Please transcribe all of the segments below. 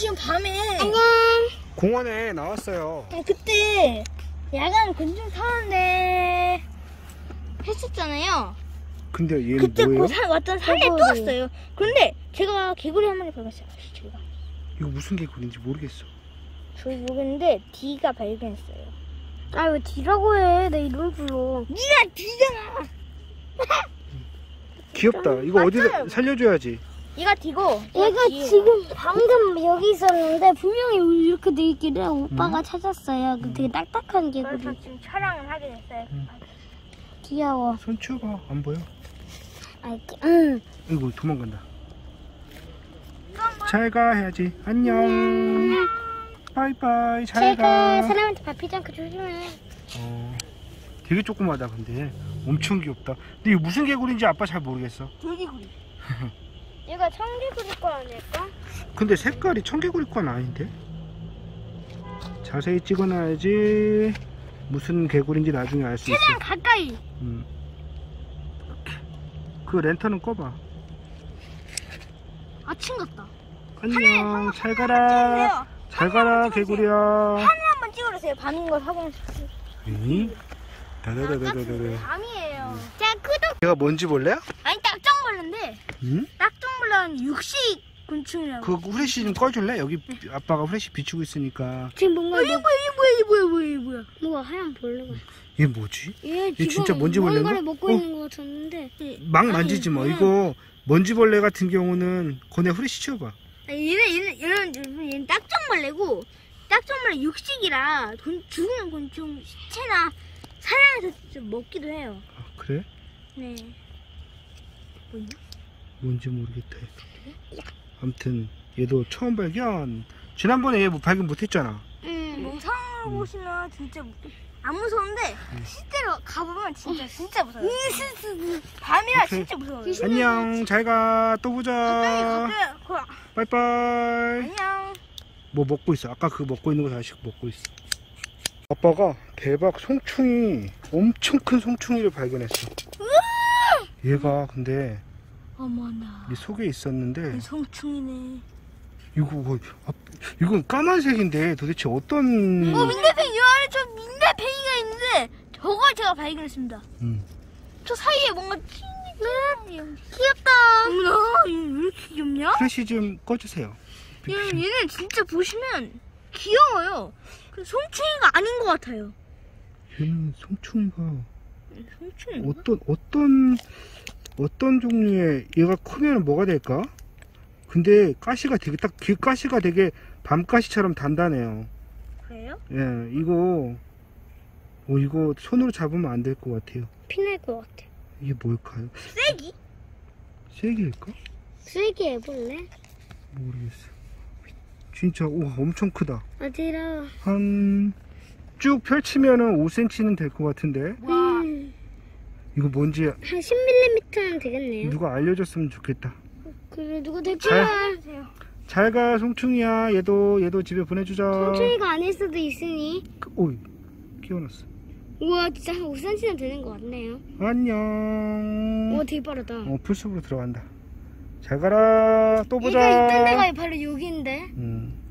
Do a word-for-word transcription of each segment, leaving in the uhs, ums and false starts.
지금 밤에 안녕. 공원에 나왔어요. 그때 야간 곤충 타는데 했었잖아요. 근데 얘는 그때 뭐예요? 그 산 왔던 산에 또 왔어요. 그런데 제가 개구리 한 마리 발견했어요. 제가. 이거 무슨 개구리인지 모르겠어. 저도 모르겠는데 D가 발견했어요. 아 왜 D라고 해? 내 이름 불러. 네가 D잖아. 귀엽다. 이거 맞아요. 어디다 살려줘야지. 얘가 D고 얘가 D예요. 지금 방금 여기 있었는데 분명히 이렇게 돼 있길래 오빠가 음. 찾았어요. 그 되게 딱딱한 그래서 개구리. 지금 촬영을 하게 됐어요. 음. 귀여워. 손 치워봐. 안 보여. 아, 응. 이거 도망간다. 잘 가 해야지. 안녕. 바이바이. 잘 제가 가. 사람한테 밟히지 않고 조심해. 어, 되게 조그마다 근데 엄청 귀엽다. 근데 이거 무슨 개구리인지 아빠 잘 모르겠어. 돌개구리. 얘가 청개구리 거 아닐까? 근데 색깔이 청개구리 건 아닌데? 자세히 찍어놔야지. 무슨 개구리인지 나중에 알 수 있어. 최대한 가까이. 음. 그 랜턴은 꺼봐. 아침 같다. 안녕. 잘 가라. 잘 가라 개구리야. 하늘 한번 찍어주세요. 밤인 걸 확인해주세요. 응? 다다다다다다. 밤이에요. 자, 구독. 얘가 뭔지 볼래요? 아니 딱정벌레인데 응? 딱정벌레는 육식 곤충이라고. 그 후레쉬 좀 꺼줄래? 여기 아빠가 후레쉬 비추고 있으니까. 지금 뭔가 어, 이게 뭐야 이게 뭐야 이게 뭐야 뭐야 이게 뭐야. 뭐가 하얀 벌레가. 얘 뭐지? 얘 얘 지금 진짜 먼지 벌레인가? 뭔가를 먹고 어? 있는 것 같았는데. 막 만지지 마. 아니, 이거 먼지벌레 같은 경우는 거내 후레쉬 치워봐. 아니, 얘는 얘는 얘는 얘는, 얘는 딱정벌레고 딱정벌레 육식이라 곤, 죽은 곤충 시체나 사냥해서 좀 먹기도 해요. 아, 그래? 네. 뭐냐? 뭔지 모르겠다. 아무튼 얘도 처음 발견. 지난번에 얘 뭐 발견 못했잖아. 음. 영상을 보시면 진짜 안 무서운데 실제로 가보면 진짜 진짜 무서워요. 밤이라 오케이. 진짜 무서워요. 안녕. 잘 가. 또 보자. 갑자기 갑자기 빠이빠이. 안녕. 뭐 먹고 있어. 아까 그 먹고 있는 거 다시 먹고 있어. 아빠가 대박 송충이, 엄청 큰 송충이를 발견했어. 얘가 근데 어머나. 이 속에 있었는데 성충이네. 이거 뭐, 아, 이건 까만색인데 도대체 어떤? 어, 민대팽이 요 안에 저 민대팽이가 있는데 저걸 제가 발견했습니다. 음. 저 사이에 뭔가 튀는 귀엽다. 어머나, 얘 왜 이렇게 귀엽냐? 플래시 좀 꺼주세요. 얘, 얘는 진짜 보시면 귀여워요. 그 송충이가 아닌 것 같아요. 얘는 송충이가 송충이? 어떤 어떤 어떤 종류의, 얘가 크면 뭐가 될까? 근데 가시가 되게 딱 귀 가시가 되게 밤가시처럼 단단해요. 그래요? 예, 이거 어 이거 손으로 잡으면 안 될 것 같아요. 피날 것 같아. 이게 뭘까요? 쐐기? 쐐기일까? 쓰레기 해볼래? 모르겠어. 진짜 우와 엄청 크다. 어디로? 한 쭉 펼치면은 오 센티미터는 될 것 같은데. 와. 음, 이거 뭔지 한 십 밀리미터는 되겠네요. 누가 알려줬으면 좋겠다. 그래 누구 댓글? 잘- 해주세요. 잘 가 송충이야. 얘도 얘도 집에 보내주자. 송충이가 아닐 수도 있으니. 그, 오이 끼워놨어. 우와 진짜 한 오 센티미터는 되는 것 같네요. 안녕. 우와 되게 빠르다. 어 풀숲으로 들어간다. 잘 가라. 또 보자. 얘가 있던 데가 바로 여기인데. 음.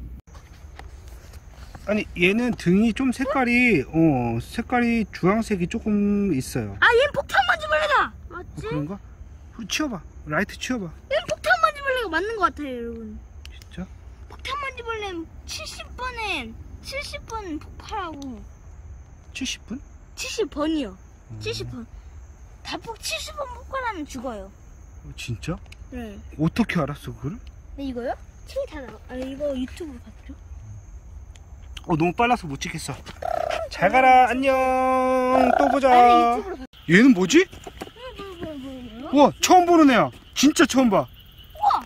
아니 얘는 등이 좀 색깔이 어 색깔이 주황색이 조금 있어요. 아, 얘는 폭탄 만지벌레다. 어, 맞지? 그런가? 우리 치워봐. 라이트 치워봐. 얘는 폭탄 만지벌레가 맞는 것 같아요, 여러분. 진짜? 폭탄 만지벌레는 칠십 번에 칠십 번 폭발하고 칠십 분? 칠십 번이요. 어, 칠십 번. 다폭 칠십 번 폭발하면 죽어요. 어, 진짜? 네. 어떻게 알았어 그걸? 네, 이거요? 칠 다 나와. 아, 이거 유튜브로 봤죠? 어 너무 빨라서 못 찍겠어. 잘 가라. 안녕. 또 아니, 보자. 유튜브로 봤죠. 얘는 뭐지? 뭐야, 뭐야, 뭐야? 우와 처음 보는 애야. 진짜 처음 봐. 우와!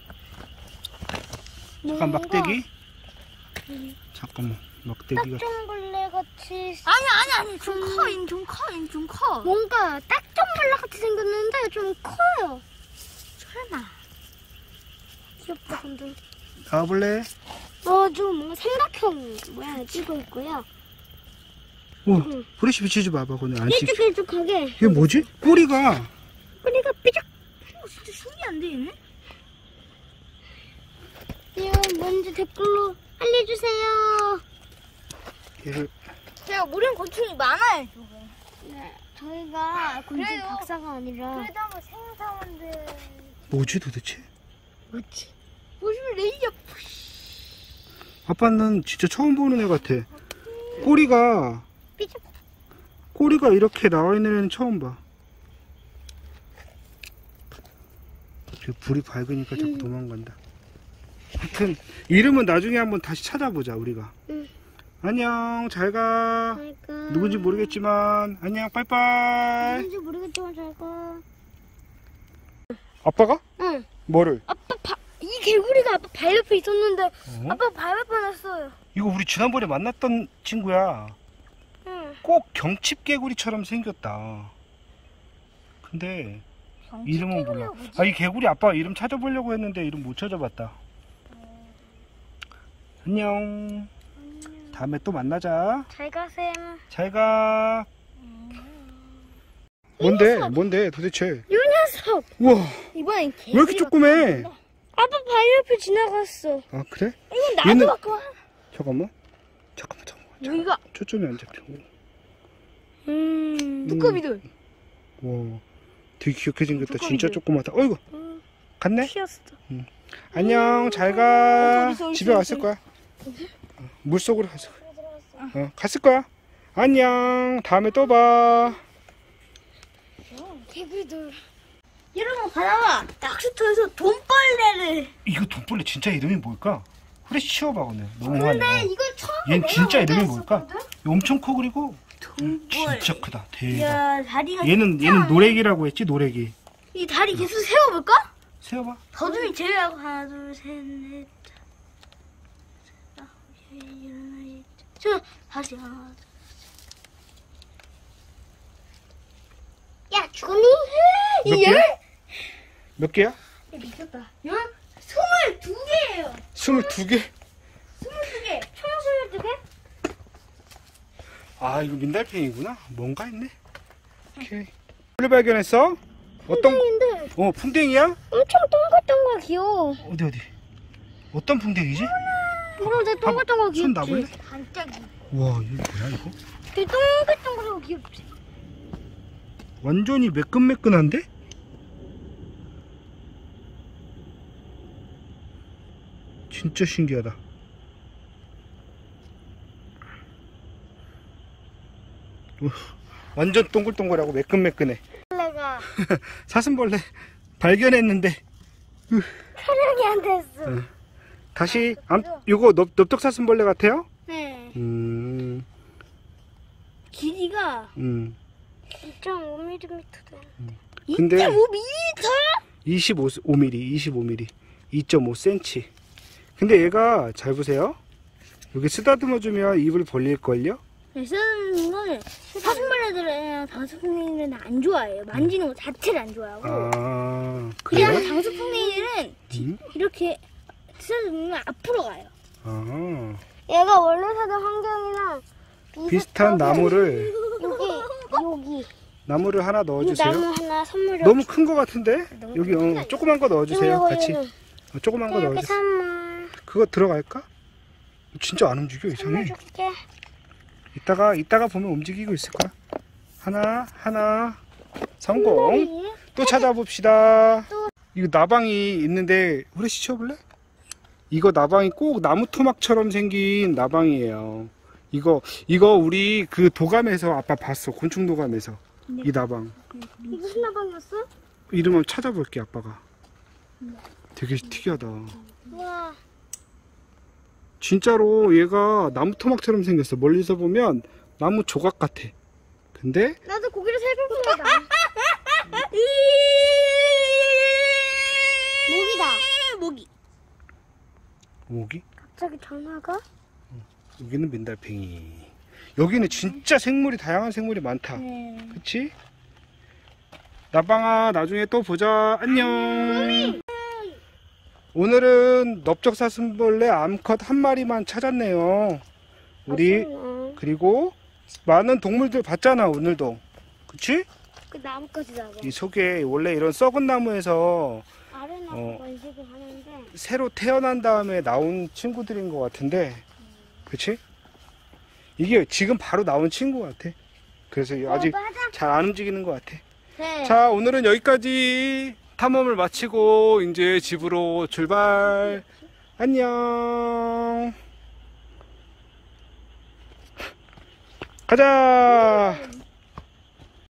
잠깐 막대기. 잠깐만 막대기가. 딱정벌레 같이. 아니, 아니, 아니. 좀 커, 인, 좀 커, 인, 좀 커. 뭔가 딱정벌레 같이 생겼는데 좀 커요. 설마. 귀엽다 근데. 나와볼래? 어, 좀 뭔가 삼각형 모양을 띄고 있고요. 우와 후레쉬 비치지 마봐. 오늘 안 찍. 삐쭉삐쭉하게. 이게 뭐지? 꼬리가 꼬리가 삐쭉. 어, 진짜 신기한데, 얘는? 네, 뭔지 댓글로 알려주세요. 얘를 제가 모르는 곤충이 많아요, 지금. 네, 저희가 곤충 그래요. 박사가 아니라 그래도 한번 생사원들. 뭐지 도대체? 뭐지? 보시면 레이저. 아빠는 진짜 처음 보는 애 같아. 꼬리가 삐죽. 꼬리가 이렇게 나와 있는 애는 처음 봐. 이렇게 불이 밝으니까 자꾸 도망간다. 하여튼 이름은 나중에 한번 다시 찾아보자 우리가. 응. 안녕, 잘가. 잘가. 누군지 모르겠지만 안녕, 빠이빠이. 누군지 모르겠지만 잘가. 아빠가? 응. 뭐를? 아빠 바, 이 개구리가 아빠 발 옆에 있었는데 어? 아빠 발 옆에 놨어요. 이거 우리 지난번에 만났던 친구야. 응. 꼭 경칩개구리처럼 생겼다. 근데 이름은 몰라. 아, 이 개구리 아빠 이름 찾아보려고 했는데 이름 못 찾아봤다. 안녕. 다음에 또 만나자. 잘 가셈. 잘 가. 뭔데? 뭔데 도대체? 이 녀석. 우와, 이번엔 왜 이렇게 조그매? 아빠 발 옆에 지나갔어. 아, 그래? 이건 나도 얘는- 갖고 와. 잠깐만. 잠깐만, 잠깐만. 여기가 초점이 안 잡혀. 음. 두꺼비들. 와, 되게 귀엽게 생겼다. 두꺼비들. 진짜 조그맣다. 어이구, 음. 갔네? 튀었어. 안녕, 잘 가. 어, 있어, 있어, 집에 있어. 왔을 거야. 어, 물속으로 갔을 거야. 어, 갔을 거야. 안녕, 다음에 또 봐. 개구리들. 여러분 바다가 낚시터에서 돈벌레를. 이거 돈벌레 진짜 이름이 뭘까? 그래, 치워봐, 오늘. 너무 근데 화내. 이걸 처음. 얘는 진짜 이름이 뭘까? 엄청 커, 그리고 돈벌레. 진짜 크다. 대박. 야 다리가. 얘는 얘는 노래기라고 했지, 노래기. 이 다리 계속 세워볼까? 세워봐. 더듬이 제외하고 하나 둘셋넷 저 다시 하나 야, 주니? 몇 이 개야? 열- 몇 개야? 야, 미쳤다. 열 스물두 개예요. 스물두 개? 스물두 개. 총 스물두 개? 아, 이거 민달팽이구나. 뭔가 했네. 오케이. 뭘 발견했어? 어떤? 풍뎅인데 어, 풍뎅이야? 엄청 동글동글 귀여워. 어디 어디? 어떤 풍뎅이지? 그런데 동글동글 귀엽지? 손 놔볼래? 반짝이. 와, 이거 뭐야 이거? 되게 동글동글하고 귀엽지? 완전히 매끈매끈한데? 진짜 신기하다. 우, 완전 동글동글하고 매끈매끈해. 원래가 사슴벌레 발견했는데 촬영이 안 됐어. 응. 다시 암, 이거 넓, 넓적사슴벌레 같아요? 네. 음, 길이가 음. 이 점 오 밀리미터 돼. 근데 이 점 오 밀리미터? 이십오 밀리미터, 이십오 밀리미터, 이 점 오 센티미터. 근데 얘가 잘 보세요. 여기 쓰다듬어 주면 입을 벌릴걸요? 네, 쓰는 거는 사슴벌레들은 당수풍뎅이들은 안 좋아해요. 만지는 거 자체를 안 좋아하고. 아, 그냥 그래요? 당수풍뎅이들은 음? 이렇게 쓰다듬으면 앞으로 가요. 아, 얘가 원래 사는 환경이랑 비슷한 나무를 여기 여기 나무를 하나 이 넣어주세요. 나무 하나 선물로 너무 큰 거 같은데? 너무 여기 큰 어, 거 조그만 거 넣어주세요. 이거, 같이. 이거. 어, 조그만 거 이렇게 넣어주세요. 선물 그거 들어갈까? 진짜 안 움직여, 이상해. 선물 줄게. 이따가 이따가 보면 움직이고 있을 거야. 하나 하나 성공. 또 찾아봅시다. 이거 나방이 있는데 후레쉬 치워볼래? 이거 나방이 꼭 나무 토막처럼 생긴 나방이에요. 이거 이거 우리 그 도감에서 아빠 봤어. 곤충 도감에서 이 나방. 이거 무슨 나방이었어? 이름 한번 찾아볼게 아빠가. 되게 특이하다. 우와. 진짜로 얘가 나무 토막처럼 생겼어. 멀리서 보면 나무 조각 같아. 근데 나도 고기를 세볼 거다. 모기다. 모기. 모기? 갑자기 전화가? 여기는 민달팽이. 여기는 진짜 생물이 다양한 생물이 많다. 네. 그치? 나방아, 나중에 또 보자. 안녕. 오늘은 넓적사슴벌레 암컷 한 마리만 찾았네요. 우리 어, 그리고 많은 동물들 봤잖아 오늘도. 그치? 그 나뭇가지 나가. 이 속에 원래 이런 썩은 나무에서 아래 나무 어. 번식을 하는데 새로 태어난 다음에 나온 친구들인 것 같은데, 그치? 이게 지금 바로 나온 친구 같아. 그래서 아직 맞아. 잘 안 움직이는 것 같아. 네. 자, 오늘은 여기까지 탐험을 마치고 이제 집으로 출발. 안녕. 가자.